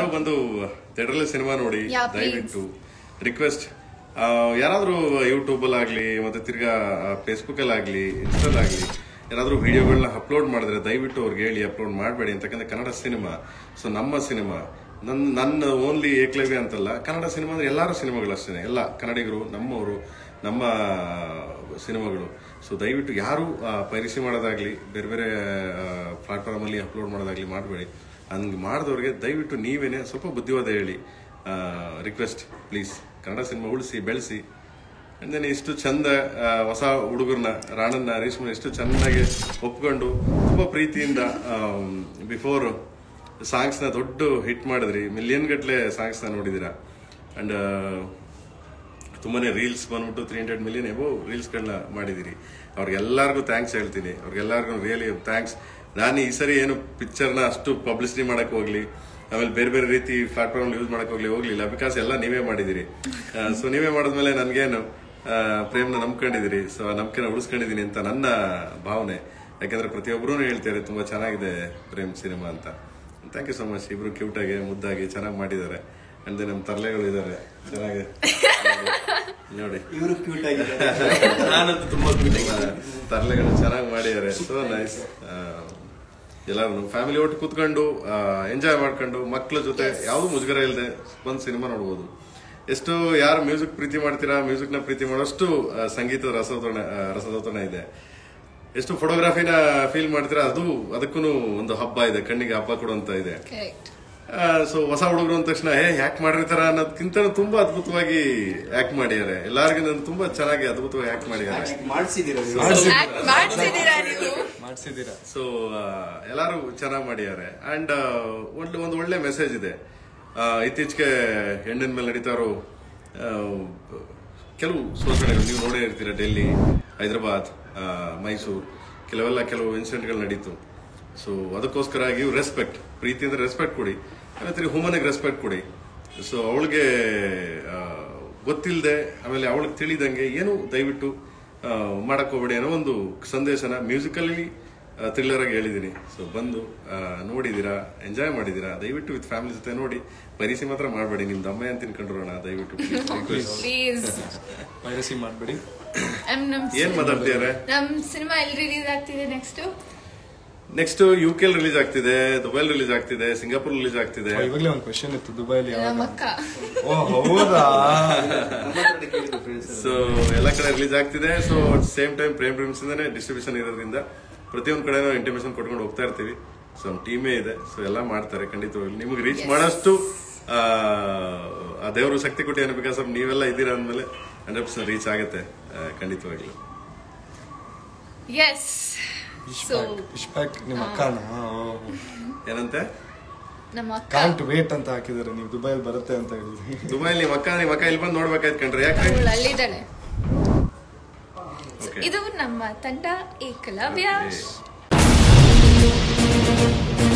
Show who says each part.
Speaker 1: ಎಲ್ಲರೂ ಬಂದು theatre cinema ನೋಡಿ ದಯವಿಟ್ಟು ರಿಕ್ವೆಸ್ಟ್. ಯಾರಾದ್ರೂ ಯೂಟ್ಯೂಬ್ ಅಲ್ಲಿ ಆಗ್ಲಿ ಮತ್ತೆ ತಿರ್ಗಾ ಫೇಸ್ಬುಕ್ ಅಲ್ಲಿ ಆಗ್ಲಿ ಇನ್ಸ್ಟಾಲ್ ಆಗ್ಲಿ ಯಾರಾದ್ರೂ ವಿಡಿಯೋಗಳನ್ನ ಅಪ್ಲೋಡ್ ಮಾಡಿದ್ರೆ ದಯವಿಟ್ಟು ಅವ್ರಿಗೆ ಹೇಳಿ ಅಪ್ಲೋಡ್ ಮಾಡಬೇಡಿ ಅಂತಕ್ಕಂಥ ಕನ್ನಡ ಸಿನಿಮಾ. ಸೊ ನಮ್ಮ ಸಿನಿಮಾ ನನ್ನ ಓನ್ಲಿ ಏಕಲವ್ಯ ಅಂತಲ್ಲ, ಕನ್ನಡ ಸಿನಿಮಾ ಅಂದ್ರೆ ಎಲ್ಲಾರು ಸಿನಿಮಾಗಳು ಅಷ್ಟೇ, ಎಲ್ಲ ಕನ್ನಡಿಗರು ನಮ್ಮವರು ನಮ್ಮ ಸಿನಿಮಾಗಳು. ಸೊ ದಯವಿಟ್ಟು ಯಾರು ಪೈರಸಿ ಮಾಡೋದಾಗ್ಲಿ ಬೇರೆ ಬೇರೆ ಪ್ಲಾಟ್ಫಾರ್ಮ್ ಅಲ್ಲಿ ಅಪ್ಲೋಡ್ ಮಾಡೋದಾಗ್ಲಿ ಮಾಡಬೇಡಿ. ಹಂಗೆ ಮಾಡಿದವ್ರಿಗೆ ದಯವಿಟ್ಟು ನೀವೇನೆ ಸ್ವಲ್ಪ ಬುದ್ಧಿವಾದ ಹೇಳಿ. ರಿಕ್ವೆಸ್ಟ್ ಪ್ಲೀಸ್, ಕನ್ನಡ ಸಿನಿಮಾ ಉಳಿಸಿ ಬೆಳೆಸಿ. ಅಂಡ್ ದೆನ್ ಇಷ್ಟು ಚಂದ ಹೊಸ ಹುಡುಗರನ್ನ ರಾಣನ್ನ ರೇಷ್ಮನ ಇಷ್ಟು ಚೆನ್ನಾಗಿ ಒಪ್ಕೊಂಡು ತುಂಬಾ ಪ್ರೀತಿಯಿಂದ ಬಿಫೋರ್ ಸಾಂಗ್ಸ್ನ ದೊಡ್ಡ ಹಿಟ್ ಮಾಡಿದ್ರಿ, ಮಿಲಿಯನ್ ಗಟ್ಲೆ ಸಾಂಗ್ಸ್ನ ನೋಡಿದಿರಾ. ಅಂಡ್ ತುಂಬಾನೇ ರೀಲ್ಸ್ ಬಂದ್ಬಿಟ್ಟು 300 ಮಿಲಿಯನ್ ಎಬೋ ರೀಲ್ಸ್ಗಳನ್ನ ಮಾಡಿದಿರಿ. ಅವ್ರಿಗೆಲ್ಲರಿಗೂ ಥ್ಯಾಂಕ್ಸ್ ಹೇಳ್ತೀನಿ, ಅವ್ರಿಗೆಲ್ಲರಿಗೂ ರಿಯಲಿ ಥ್ಯಾಂಕ್ಸ್. ನಾನು ಈ ಸರಿ ಏನು ಪಿಕ್ಚರ್ನ ಅಷ್ಟು ಪಬ್ಲಿಸಿಟಿ ಮಾಡಕ್ ಹೋಗ್ಲಿ ಆಮೇಲೆ ಬೇರೆ ಬೇರೆ ರೀತಿ ಪ್ಲಾಟ್ಫಾರ್ಮ್ ಯೂಸ್ ಮಾಡಕ್ ಹೋಗ್ಲಿಲ್ಲ, ಬಿಕಾಸ್ ಎಲ್ಲ ನೀವೇ ಮಾಡಿದಿರಿ. ಸೊ ನೀವೇ ಮಾಡಿದ್ಮೇಲೆ ನನ್ಗೇನು ಪ್ರೇಮ್ನ ನಂಬ್ಕೊಂಡಿದಿರಿ, ಸೊ ನಂಬಿಕೆನ ಉಳಿಸ್ಕೊಂಡಿದೀನಿ ಅಂತ ನನ್ನ ಭಾವನೆ. ಯಾಕಂದ್ರೆ ಪ್ರತಿಯೊಬ್ಬರೂ ಹೇಳ್ತಾರೆ ತುಂಬಾ ಚೆನ್ನಾಗಿದೆ ಪ್ರೇಮ್ ಸಿನಿಮಾ ಅಂತ. Thank you so much. ಇಬ್ರು ಕ್ಯೂಟ್ ಆಗಿ ಮುದ್ದಾಗಿ ಚೆನ್ನಾಗಿ ಮಾಡಿದ್ದಾರೆ. ಅಂಡ್ ದೆನ್ ನಮ್ಮ ತರ್ಲೆಗಳು ಇದಾರೆ ಚೆನ್ನಾಗಿ ನೋಡಿ, ಇವರು ಕ್ಯೂಟ್ ಆಗಿದ್ದಾರೆ, ನಾನಂತೂ ತುಂಬಾ ತರ್ಲೆಗಳು ಚೆನ್ನಾಗಿ ಮಾಡಿದ್ದಾರೆ. So nice. ಎಲ್ಲರೂ ಫ್ಯಾಮಿಲಿ ಒಟ್ಟು ಕೂತ್ಕೊಂಡು ಎಂಜಾಯ್ ಮಾಡ್ಕೊಂಡು ಮಕ್ಳ ಜೊತೆ ಯಾವ್ದು ಮುಜುಗರ ಇಲ್ಲದೆ ಬಂದ್ ಸಿನಿಮಾ ನೋಡ್ಬೋದು. ಎಷ್ಟು ಯಾರು ಮ್ಯೂಸಿಕ್ ಪ್ರೀತಿ ಮಾಡ್ತೀರಾ, ಮ್ಯೂಸಿಕ್ ನ ಪ್ರೀತಿ ಮಾಡೋಷ್ಟು ಸಂಗೀತದ ರಸದೌತಣ ಇದೆ. ಎಷ್ಟು ಫೋಟೋಗ್ರಾಫಿನ ಫೀಲ್ ಮಾಡ್ತೀರಾ, ಅದಕ್ಕೂ ಒಂದು ಹಬ್ಬ ಇದೆ, ಕಣ್ಣಿಗೆ ಹಬ್ಬ ಕೊಡುವಂತ ಇದೆ. ಸೊ ಹೊಸ ಹುಡುಗರು ಅಂದ ತಕ್ಷಣ ಯಾಕೆ ಮಾಡಿರ್ತಾರ ಅನ್ನೋದಕ್ಕಿಂತ ತುಂಬಾ ಅದ್ಭುತವಾಗಿ ಆಕ್ಟ್ ಮಾಡಿದ್ದಾರೆ. ಎಲ್ಲರಿಗೂ ನಾನು ತುಂಬಾ ಚೆನ್ನಾಗಿ ಅದ್ಭುತವಾಗಿ ಆಕ್ಟ್ ಮಾಡಿದ್ದಾರೆ. ಸೊ ಎಲ್ಲಾರು ಚೆನ್ನಾಗಿ ಮಾಡಿದ್ದಾರೆ. ಅಂಡ್ ಒಂದು ಒಳ್ಳೆ ಮೆಸೇಜ್ ಇದೆ. ಇತ್ತೀಚೆಗೆ ಹೆಣ್ಣಿನ ಮೇಲೆ ನಡೀತಾರೋ ಕೆಲವು ಶೋಷಣೆಗಳು ನೀವು ನೋಡೇ ಇರ್ತೀರ. ಡೆಲ್ಲಿ, ಹೈದರಾಬಾದ್, ಮೈಸೂರು ಕೆಲವು ಇನ್ಸಿಡೆಂಟ್ಗಳು ನಡೀತು. ಸೊ ಅದಕ್ಕೋಸ್ಕರ ಗಿವ್ ರೆಸ್ಪೆಕ್ಟ್, ಪ್ರೀತಿ ಅಂದ್ರೆ ರೆಸ್ಪೆಕ್ಟ್ ಕೊಡಿ, ಆಮೇಲೆ ಹ್ಯೂಮನ್ಗೆ ರೆಸ್ಪೆಕ್ಟ್ ಕೊಡಿ. ಸೊ ಅವಳಿಗೆ ಗೊತ್ತಿಲ್ಲದೆ ಆಮೇಲೆ ಅವಳಿಗೆ ತಿಳಿದಂಗೆ ಏನು ದಯವಿಟ್ಟು ಮಾಡಕ್ ಹೋಗ್ಬೇಡಿ ಅನ್ನೋ ಒಂದು ಸಂದೇಶನ ಮ್ಯೂಸಿಕಲ್ಲಿ ಥ್ರಿಲ್ಲರ್ ಆಗಿ ಹೇಳಿದೀನಿ. ಸೊ ಬಂದು ನೋಡಿದೀರಾ, ಎಂಜಾಯ್ ಮಾಡಿದೀರಾ, ದಯವಿಟ್ಟು ವಿತ್ ಫ್ಯಾಮಿಲಿ ಜೊತೆ ನೋಡಿ. ಪೈರಸಿ ಮಾತ್ರ ಮಾಡಬೇಡಿ, ನಿಮ್ದು ಅಮ್ಮ ಅಂತ ತಿನ್ಕೊಂಡ್ರೋಣ ದಯವಿಟ್ಟು ಪೈರಸಿ ಮಾಡಬೇಡಿ. ಏನ್ ಮಾತಾಡ್ತಿದ್ದಾರೆ?
Speaker 2: ನಮ್ ಸಿನಿಮಾ ಎಲ್ಲಿ ರಿಲೀಸ್ ಆಗ್ತಿದೆ?
Speaker 1: ನೆಕ್ಸ್ಟ್ UK ರಿಲೀಸ್ ಆಗ್ತಿದೆ, ದುಬೈ ರಿಲೀಸ್ ಆಗ್ತಿದೆ, ಸಿಂಗಾಪುರ್ ರಿಲೀಸ್ ಆಗ್ತಿದೆ.
Speaker 3: ಇವಾಗಲೇ ಒಂದು ಕ್ವೆಶ್ಚನ್ ಇತ್ತು, ದುಬೈಲಿ
Speaker 1: ಸೊ ಎಲ್ಲ ಕಡೆ ರಿಲೀಸ್ ಆಗ್ತಿದೆ. So same time Prem films ಇಂದಾನೆ ಡಿಸ್ಟ್ರಿಬ್ಯೂಷನ್ ಇರೋದ್ರಿಂದ ಪ್ರತಿಯೊಂದು ಕಡೆ ಇಂಟಿಮೇಷನ್ ಕೊಟ್ಕೊಂಡು ಹೋಗ್ತಾ ಇರ್ತೀವಿ. ಸೊ ನಮ್ಮ ಟೀಮೇ ಇದೆ, ಸೊ ಎಲ್ಲ ಮಾಡ್ತಾರೆ ಖಂಡಿತವಾಗ್ಲು. ನಿಮ್ಗೆ ರೀಚ್ ಮಾಡೋಷ್ಟು ಆ ದೇವರು ಶಕ್ತಿ ಕೊಟ್ಟಿದ್ದಾನೆ. ಬಿಕಾಸ್ ನೀವೆಲ್ಲ ಇದ್ದೀರಾ ಅಂದ್ಮೇಲೆ 100% ರೀಚ್ ಆಗುತ್ತೆ ಖಂಡಿತವಾಗ್ಲು.
Speaker 3: ನಿಮ್ಮ ಅಕ್ಕನ
Speaker 1: ಏನಂತೆ
Speaker 3: ಕಾಂಟ್ ವೇಟ್ ಅಂತ ಹಾಕಿದಾರೆ, ನೀವು ದುಬೈಲಿ ಬರುತ್ತೆ ಅಂತ ಹೇಳಿದ್ರಿ.
Speaker 1: ದುಬೈಲಿ ನಿಮ್ಮ ಅಕ್ಕ ಇಲ್ಲಿ ಬಂದು ನೋಡ್ಬೇಕಾಯ್ತು ಕಣ್ರಿ. ಯಾಕೆ
Speaker 2: ಅಲ್ಲಿದ್ದಾಳೆ. ಇದು ನಮ್ಮ ತಂಡ ಏಕಲವ್ಯ.